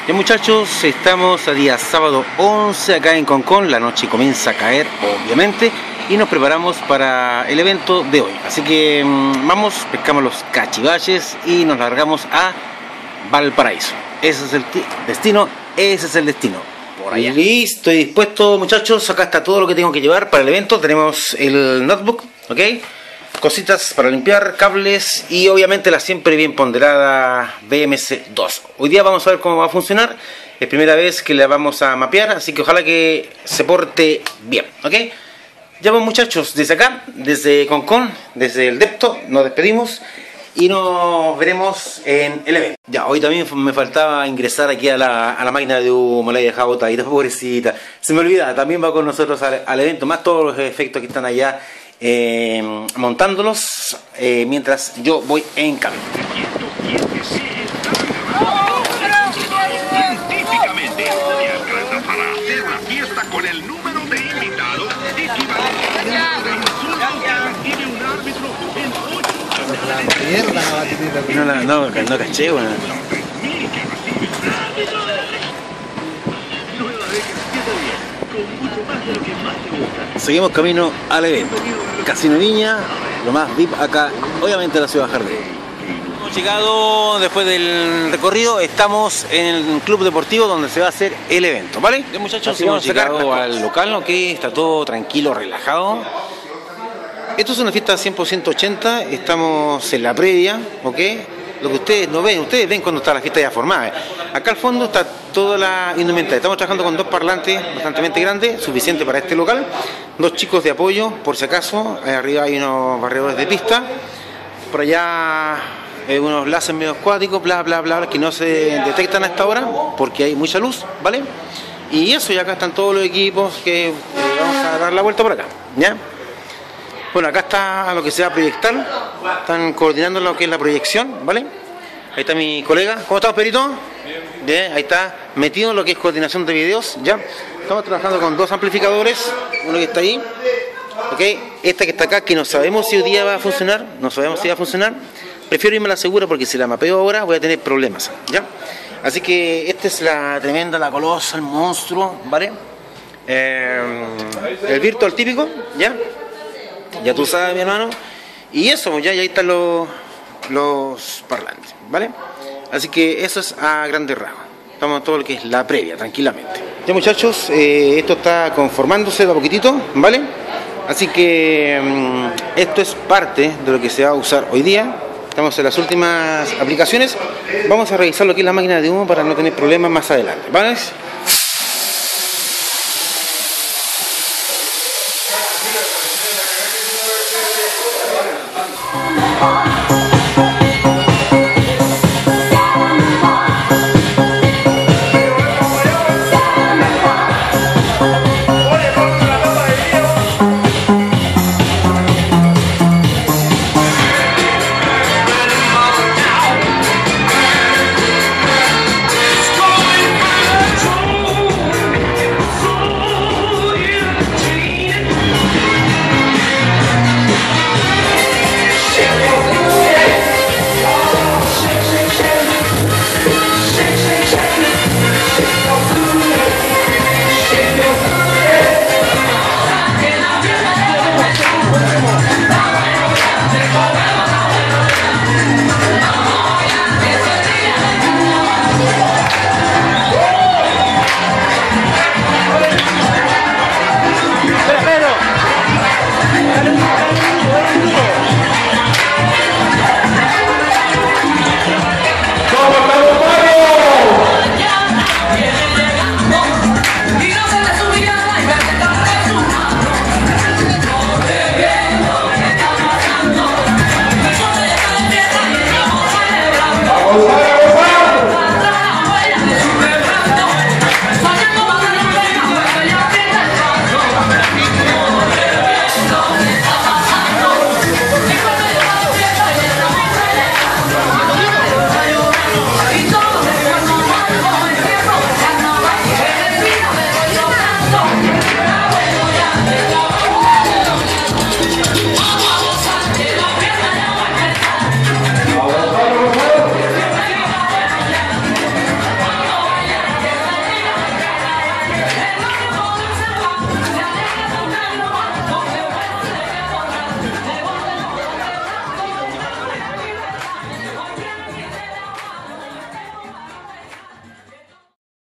Bien muchachos, estamos a día sábado 11 acá en Concón, la noche comienza a caer obviamente y nos preparamos para el evento de hoy. Así que vamos, pescamos los cachivaches y nos largamos a Valparaíso. Ese es el destino, ese es el destino. Por allá. Listo y dispuesto muchachos, acá está todo lo que tengo que llevar para el evento. Tenemos el notebook, ¿ok? Cositas para limpiar, cables y obviamente la siempre bien ponderada BMC2. Hoy día vamos a ver cómo va a funcionar. Es primera vez que la vamos a mapear, así que ojalá que se porte bien, ¿ok? Ya vamos muchachos, desde acá, desde Concón, desde el Depto, nos despedimos y nos veremos en el evento. Ya, hoy también me faltaba ingresar aquí a la máquina de humo, la he dejado botadita, pobrecita. Se me olvida, también va con nosotros al evento, más todos los efectos que están allá. Montándolos mientras yo voy en camino. Científicamente le alcanza para hacer una fiesta con el número de invitados equivalente al número de insultos que recibe un árbitro en 8 No caché, bueno. Seguimos camino al evento. Casino Viña, lo más VIP acá, obviamente en la ciudad de Jardín. Hemos llegado después del recorrido, estamos en el club deportivo donde se va a hacer el evento, ¿vale? Bien muchachos, hemos llegado al local, ¿ok? Está todo tranquilo, relajado. Esto es una fiesta 100% 80, estamos en la previa, ¿ok? Lo que ustedes no ven, ustedes ven cuando está la fiesta ya formada. Acá al fondo está toda la indumentaria. Estamos trabajando con dos parlantes bastante grandes, suficiente para este local. Dos chicos de apoyo, por si acaso. Arriba hay unos barredores de pista. Por allá unos láser medio acuáticos, bla, que no se detectan a esta hora porque hay mucha luz, ¿vale? Y eso, y acá están todos los equipos que vamos a dar la vuelta por acá, ¿ya? Bueno, acá está lo que se va a proyectar. Están coordinando lo que es la proyección, ¿vale? Ahí está mi colega. ¿Cómo estás, Perito? Bien, ahí está metido en lo que es coordinación de videos, ¿ya? Estamos trabajando con dos amplificadores, uno que está ahí, ¿ok? Esta que está acá, que no sabemos si hoy día va a funcionar, no sabemos si va a funcionar. Prefiero irme a la segura porque si la mapeo ahora voy a tener problemas, ¿ya? Así que esta es la tremenda, la colosa, el monstruo, ¿vale? El virtual típico, ¿ya? Ya tú sabes, mi hermano. Y eso, ya ahí están los parlantes, ¿vale? Así que eso es a grandes rasgos. Estamos en todo lo que es la previa, tranquilamente. Ya muchachos, esto está conformándose de a poquitito, ¿vale? Así que esto es parte de lo que se va a usar hoy día. Estamos en las últimas aplicaciones. Vamos a revisar lo que es la máquina de humo para no tener problemas más adelante, ¿vale?